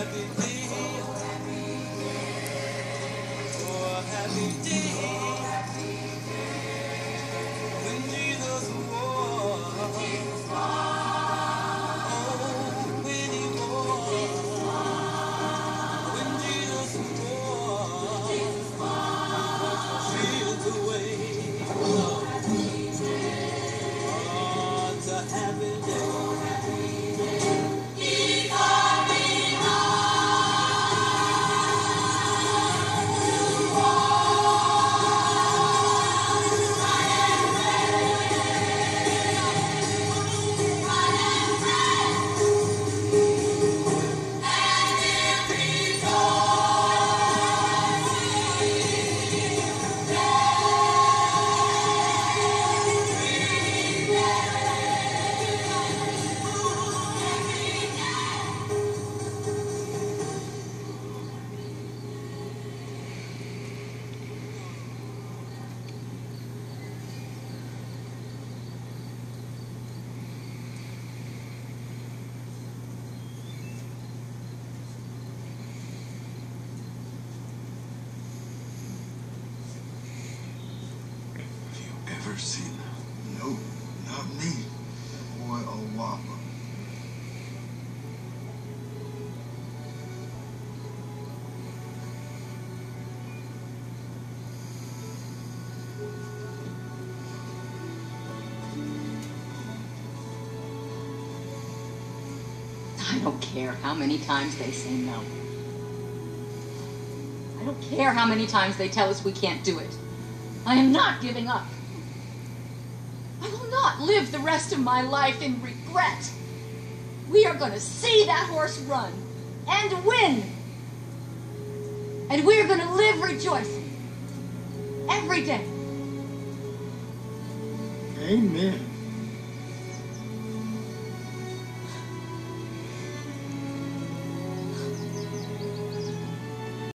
Ever seen her? No, not me. Boy, a whopper. I don't care how many times they say no. I don't care how many times they tell us we can't do it. I am not giving up. I will not live the rest of my life in regret. We are going to see that horse run and win. And we are going to live rejoicing every day. Amen.